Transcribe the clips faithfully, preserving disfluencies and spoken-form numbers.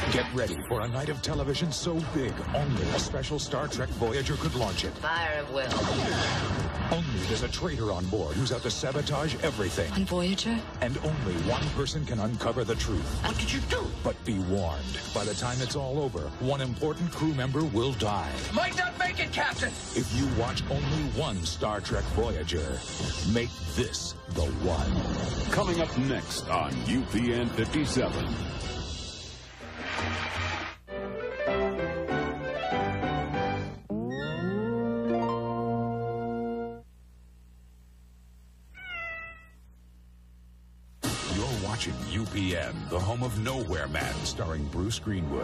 Get ready for a night of television so big, only a special Star Trek Voyager could launch it. Fire at will. Only there's a traitor on board who's out to sabotage everything. On Voyager? And only one person can uncover the truth. What did you do? But be warned, by the time it's all over, one important crew member will die. Might not make it, Captain! If you watch only one Star Trek Voyager, make this the one. Coming up next on U P N fifty-seven. Watching U P N, the home of Nowhere Man, starring Bruce Greenwood.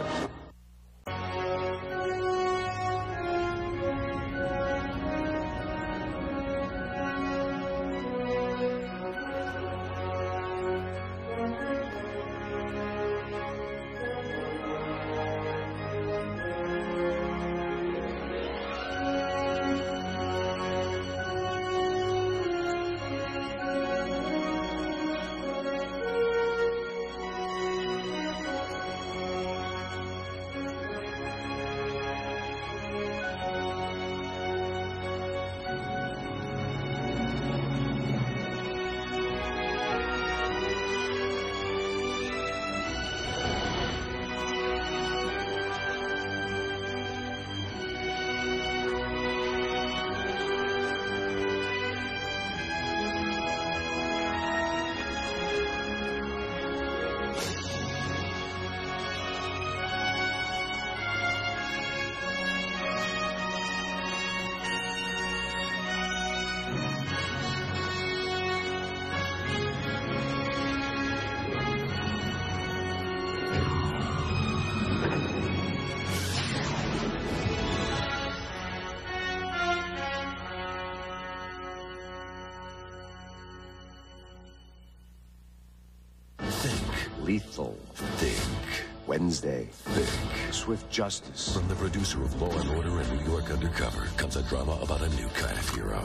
Lethal. Thick. Wednesday. Thick. Swift Justice. From the producer of Law and Order and New York Undercover comes a drama about a new kind of hero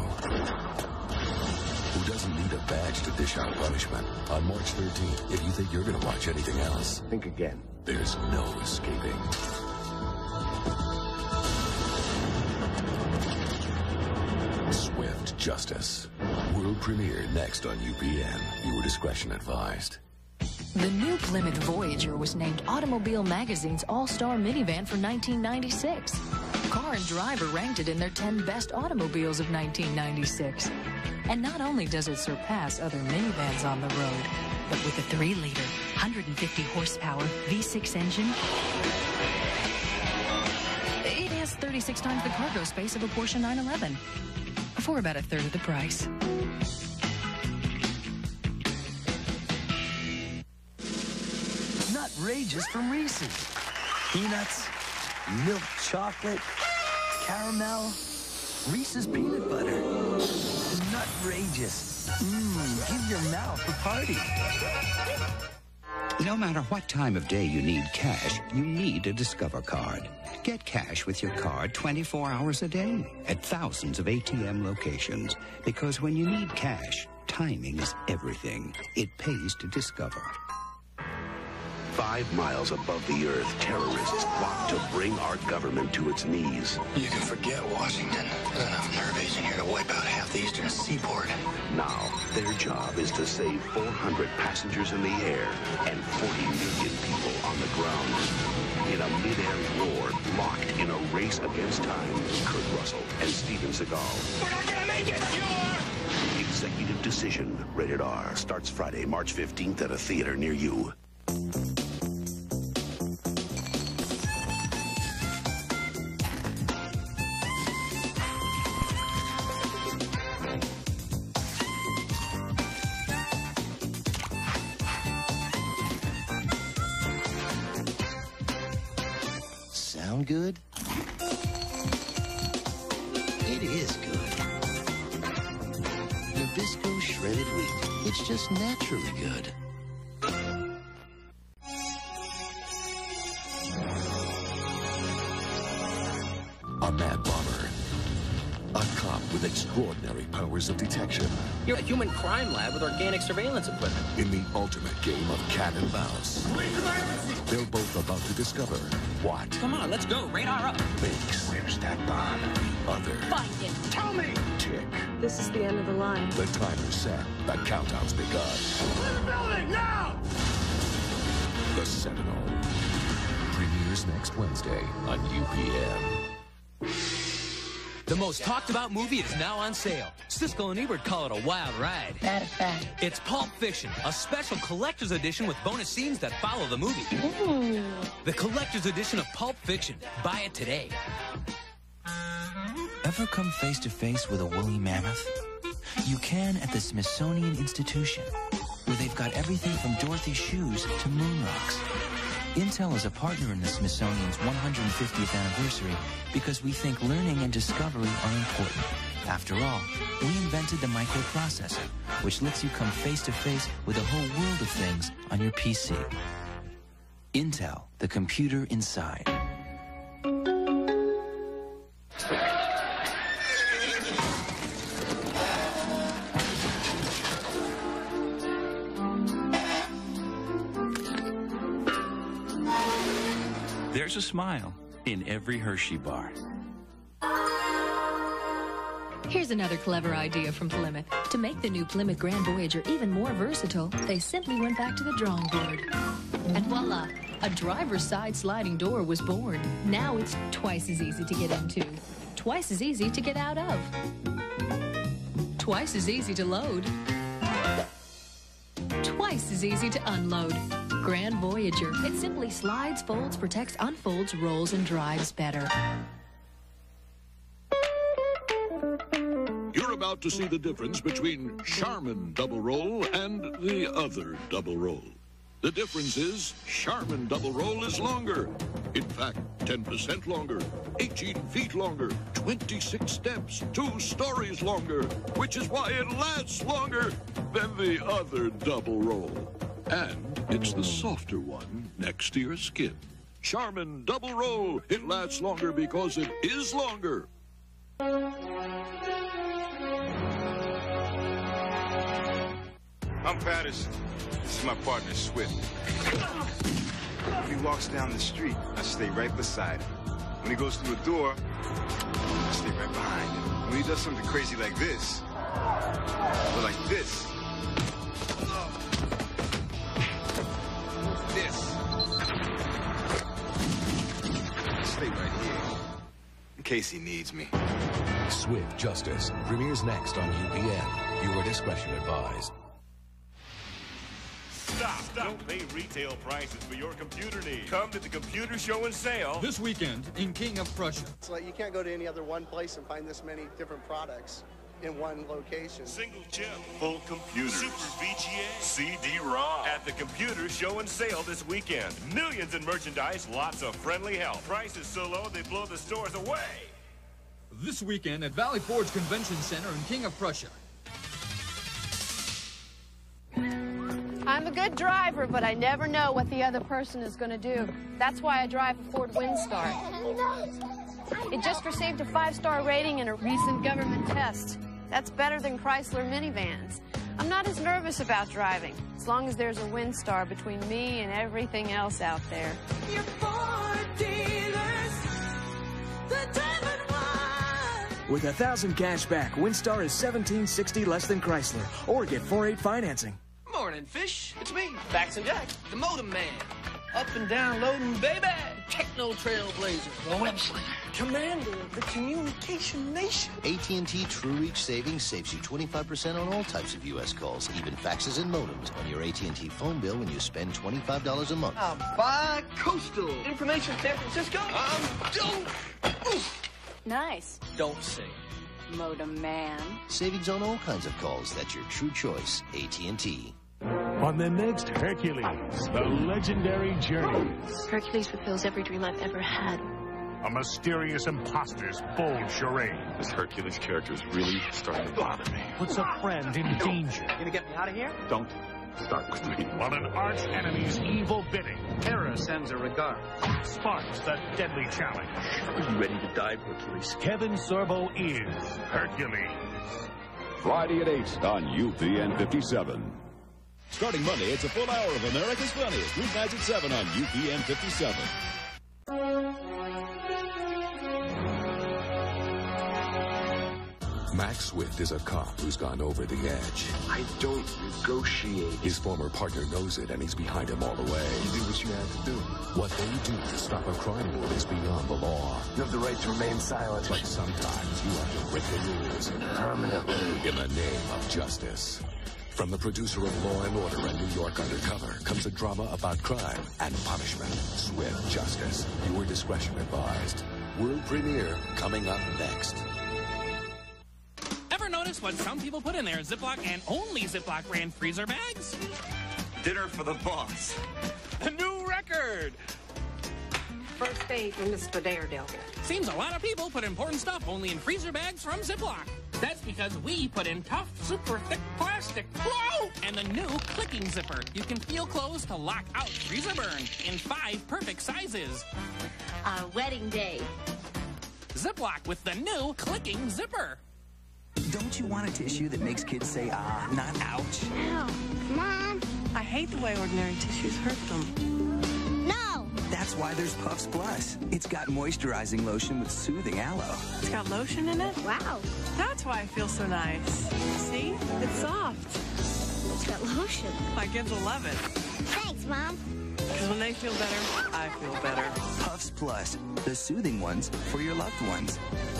who doesn't need a badge to dish out punishment. On March thirteenth, if you think you're going to watch anything else, think again. There's no escaping. Swift Justice. World premiere next on U P N. Viewer discretion advised. The new Plymouth Voyager was named Automobile Magazine's All-Star Minivan for nineteen ninety-six. Car and Driver ranked it in their ten best automobiles of nineteen ninety-six. And not only does it surpass other minivans on the road, but with a three liter, one hundred fifty horsepower V six engine, it has thirty-six times the cargo space of a Porsche nine eleven, for about a third of the price. Nutrageous from Reese's. Peanuts, milk chocolate, caramel, Reese's peanut butter. Nutrageous. Mmm, give your mouth a party. No matter what time of day you need cash, you need a Discover card. Get cash with your card twenty-four hours a day at thousands of A T M locations. Because when you need cash, timing is everything. It pays to Discover. Five miles above the earth, terrorists plot to bring our government to its knees. You can forget Washington. There's enough nerve agent here to wipe out half the eastern seaboard. Now, their job is to save four hundred passengers in the air and forty million people on the ground. In a mid-air war, locked in a race against time, Kurt Russell and Steven Seagal. We're not gonna make it! You're... Executive Decision, rated R, starts Friday, March fifteenth at a theater near you. Sound good? It is good. Nabisco shredded wheat. It's just naturally good. A mad bomber. A cop with extraordinary powers of detection. You're a human crime lab with organic surveillance equipment. In the ultimate game of cat and mouse. They'll both about to discover what Come on, let's go. Radar up. makes Where's that bomb? other Find it. Tell me. tick. This is the end of the line. The timer's set. The countdown's begun. Clear the building, now! The Sentinel premieres next Wednesday on U P N. The most talked about movie is now on sale. Siskel and Ebert call it a wild ride. That a fact. It's Pulp Fiction, a special collector's edition with bonus scenes that follow the movie. Ooh. The collector's edition of Pulp Fiction. Buy it today. Ever come face to face with a woolly mammoth? You can at the Smithsonian Institution, where they've got everything from Dorothy's shoes to moon rocks. Intel is a partner in the Smithsonian's one hundred fiftieth anniversary because we think learning and discovery are important. After all, we invented the microprocessor, which lets you come face to face with a whole world of things on your P C. Intel, the computer inside. There's a smile in every Hershey bar. Here's another clever idea from Plymouth. To make the new Plymouth Grand Voyager even more versatile, they simply went back to the drawing board. And voila, a driver's side sliding door was born. Now it's twice as easy to get into, twice as easy to get out of, twice as easy to load, twice as easy to unload. Grand Voyager. It simply slides, folds, protects, unfolds, rolls, and drives better. You're about to see the difference between Charmin Double Roll and the other Double Roll. The difference is Charmin Double Roll is longer. In fact, ten percent longer, eighteen feet longer, twenty-six steps, two stories longer, which is why it lasts longer than the other Double Roll. And it's the softer one next to your skin. Charmin Double Roll. It lasts longer because it is longer. I'm Patterson. This is my partner, Swift. If he walks down the street, I stay right beside him. When he goes through a door, I stay right behind him. When he does something crazy like this, or like this, this, I stay right here, in case he needs me. Swift Justice premieres next on U P N. Viewer discretion advised. Stop. Don't pay retail prices for your computer needs. Come to the computer show and sale this weekend in King of Prussia. It's like you can't go to any other one place and find this many different products in one location. Single chip, full computer, super V G A, C D ROM. At the computer show and sale this weekend. Millions in merchandise, lots of friendly help. Prices so low they blow the stores away. This weekend at Valley Forge Convention Center in King of Prussia. I'm a good driver, but I never know what the other person is going to do. That's why I drive a Ford Windstar. It just received a five-star rating in a recent government test. That's better than Chrysler minivans. I'm not as nervous about driving, as long as there's a Windstar between me and everything else out there. Your Ford dealers, the diamond one. With a thousand cash back, Windstar is seventeen sixty less than Chrysler, or get four eight financing. Morning, fish. It's me, Bax and Jack, the modem man. Up and down loading, baby. Techno trailblazer. The web slinger. Commander of the communication nation. A T and T True Reach Savings saves you twenty-five percent on all types of U S calls, even faxes and modems, on your A T and T phone bill when you spend twenty-five dollars a month. I'm bi-coastal. Information San Francisco. I'm don't. Oof. Nice. Don't say. Modem man. Savings on all kinds of calls. That's your true choice. A T and T. On the next Hercules, the legendary journeys. Hercules fulfills every dream I've ever had. A mysterious imposter's bold charade. This Hercules character is really starting to bother me. Puts a friend in danger. You gonna get me out of here? Don't start with me. On an arch enemy's evil bidding. Hera sends a regard. Sparks the deadly challenge. Are you ready to die, Hercules? Kevin Sorbo is Hercules. Friday at eight on U P N fifty-seven. Starting Monday, it's a full hour of America's Funniest. Weeknights at seven on U P N fifty-seven. Max Swift is a cop who's gone over the edge. I don't negotiate. His former partner knows it, and he's behind him all the way. You do what you have to do. What they do to stop a crime lord is beyond the law. You have the right to remain silent. But sometimes you have to break the rules. Permanently. In the name of justice. From the producer of Law and Order and New York Undercover comes a drama about crime and punishment. Swift Justice. Viewer discretion advised. World premiere coming up next. Ever notice what some people put in their Ziploc and only Ziploc brand freezer bags? Dinner for the boss. A new record! First aid for Mister Daredevil. Seems a lot of people put important stuff only in freezer bags from Ziploc. That's because we put in tough, super thick plastic. Whoa! And the new clicking zipper. You can feel closed to lock out freezer burn in five perfect sizes. Our wedding day. Ziploc with the new clicking zipper. Don't you want a tissue that makes kids say, ah, not ouch? Ow. Mom. I hate the way ordinary tissues hurt them. No. That's why there's Puffs Plus. It's got moisturizing lotion with soothing aloe. It's got lotion in it? Wow. That's why I feel so nice. See? It's soft. It's got lotion. My kids will love it. Thanks, Mom. Because when they feel better, I feel better. Puffs Plus, the soothing ones for your loved ones.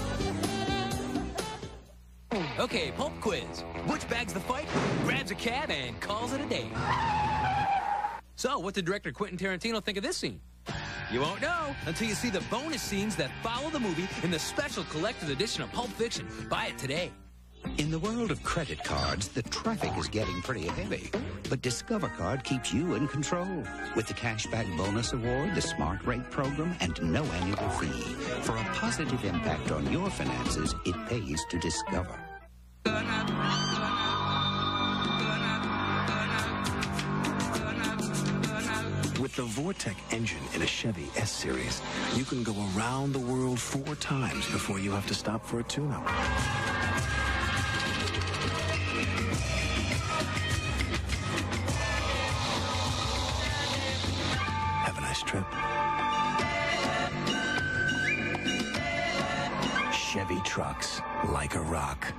Okay, pulp quiz. Which bag's the fight, grabs a cat, and calls it a day? So, what did director Quentin Tarantino think of this scene? You won't know until you see the bonus scenes that follow the movie in the special collector's edition of Pulp Fiction. Buy it today. In the world of credit cards, the traffic is getting pretty heavy. But Discover Card keeps you in control. With the Cashback Bonus Award, the Smart Rate Program, and no annual fee. For a positive impact on your finances, it pays to Discover. With the Vortec engine in a Chevy S Series, you can go around the world four times before you have to stop for a tune-up. Have a nice trip. Chevy trucks, like a rock.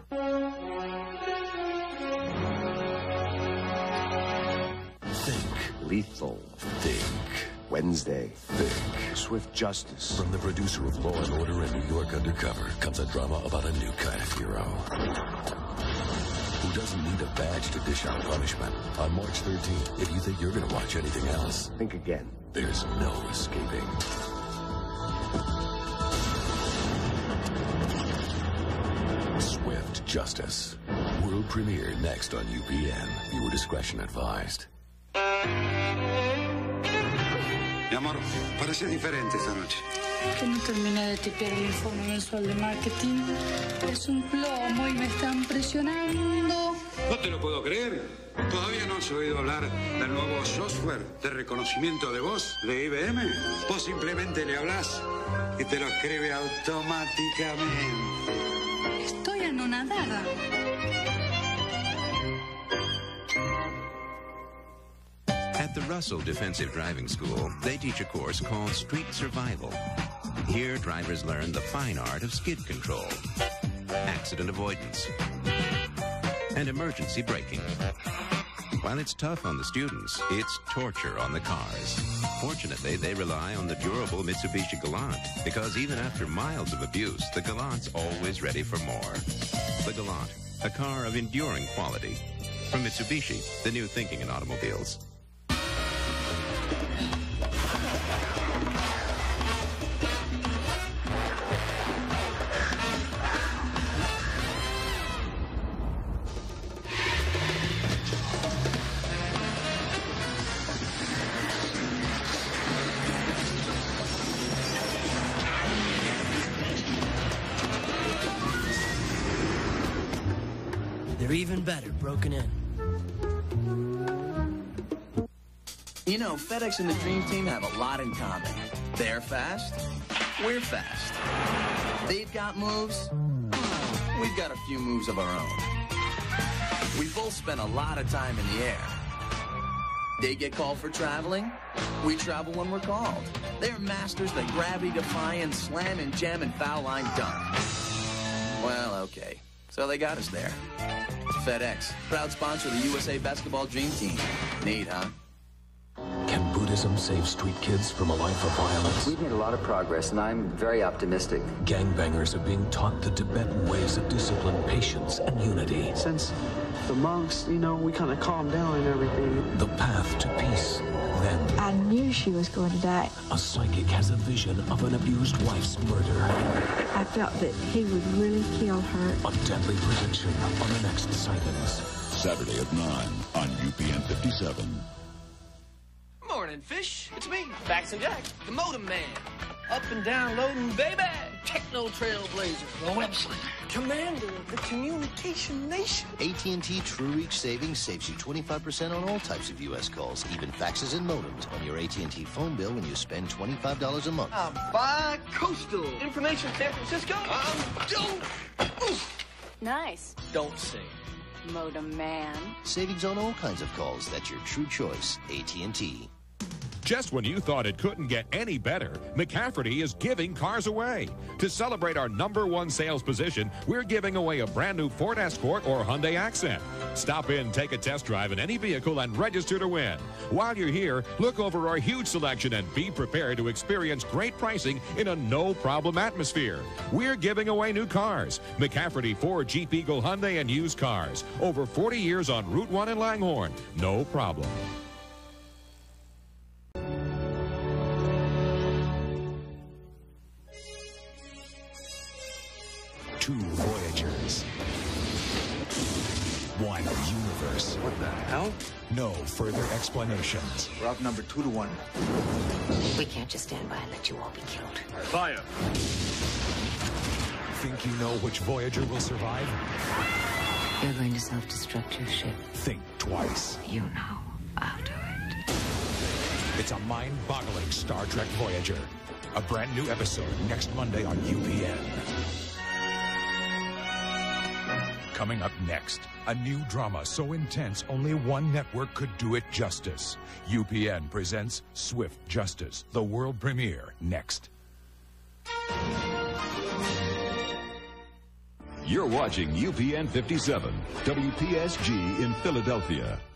Lethal. Thick. Wednesday. Thick. Swift Justice. From the producer of Law and Order and New York Undercover comes a drama about a new kind of hero who doesn't need a badge to dish out punishment. On March thirteenth, if you think you're going to watch anything else, think again. There's no escaping. Swift Justice. World premiere next on U P N. Viewer discretion advised. Mi amor, parece diferente esta noche. Que no terminé de tipear el informe mensual de marketing. Es un plomo y me están presionando. No te lo puedo creer. ¿Todavía no has oído hablar del nuevo software de reconocimiento de voz de I B M? Vos simplemente le hablas y te lo escribe automáticamente. Estoy anonadada. At the Russell Defensive Driving School, they teach a course called Street Survival. Here, drivers learn the fine art of skid control, accident avoidance, and emergency braking. While it's tough on the students, it's torture on the cars. Fortunately, they rely on the durable Mitsubishi Galant, because even after miles of abuse, the Galant's always ready for more. The Galant, a car of enduring quality. From Mitsubishi, the new thinking in automobiles. They're even better broken in. You know, FedEx and the Dream Team have a lot in common. They're fast, we're fast. They've got moves, we've got a few moves of our own. We both spend a lot of time in the air, They get called for traveling. We travel when we're called. They're masters at gravity-defying slam and jam and foul line dunk. Well, okay. So they got us there. FedEx, proud sponsor of the U S A Basketball Dream Team. Neat, huh? Can Buddhism save street kids from a life of violence? We've made a lot of progress, and I'm very optimistic. Gangbangers are being taught the Tibetan ways of discipline, patience, and unity. Since the monks, you know, we kind of calmed down and everything. The path to peace. Then, I knew she was going to die. a psychic has a vision of an abused wife's murder. I felt that he would really kill her. A deadly prediction on the next Sightings. Saturday at nine on U P N fifty-seven. Morning, fish. It's me, Fax and Jack, the modem man. Up and down loading, baby. Techno trailblazer, the web slinger, commander of the communication nation. A T and T True Reach Savings saves you twenty-five percent on all types of U S calls, even faxes and modems, on your A T and T phone bill when you spend twenty-five dollars a month. Uh, bi-coastal information, San Francisco. Um, don't. Oof. Nice. Don't sing. Modem man. Savings on all kinds of calls. That's your true choice. A T and T. Just when you thought it couldn't get any better, McCafferty is giving cars away. To celebrate our number one sales position, we're giving away a brand new Ford Escort or Hyundai Accent. Stop in, take a test drive in any vehicle, and register to win. While you're here, look over our huge selection and be prepared to experience great pricing in a no-problem atmosphere. We're giving away new cars. McCafferty Ford, Jeep, Eagle, Hyundai, and used cars. Over forty years on Route one in Langhorne. No problem. Two Voyagers. One universe. What the hell? No further explanations. We're up number two to one. We can't just stand by and let you all be killed. Fire. Think you know which Voyager will survive? You're going to self-destruct your ship. Think twice. You know I'll do it. It's a mind-boggling Star Trek Voyager. A brand new episode next Monday on U P N. Coming up next, a new drama so intense only one network could do it justice. U P N presents Swift Justice, the world premiere, next. You're watching U P N fifty-seven, W P S G in Philadelphia.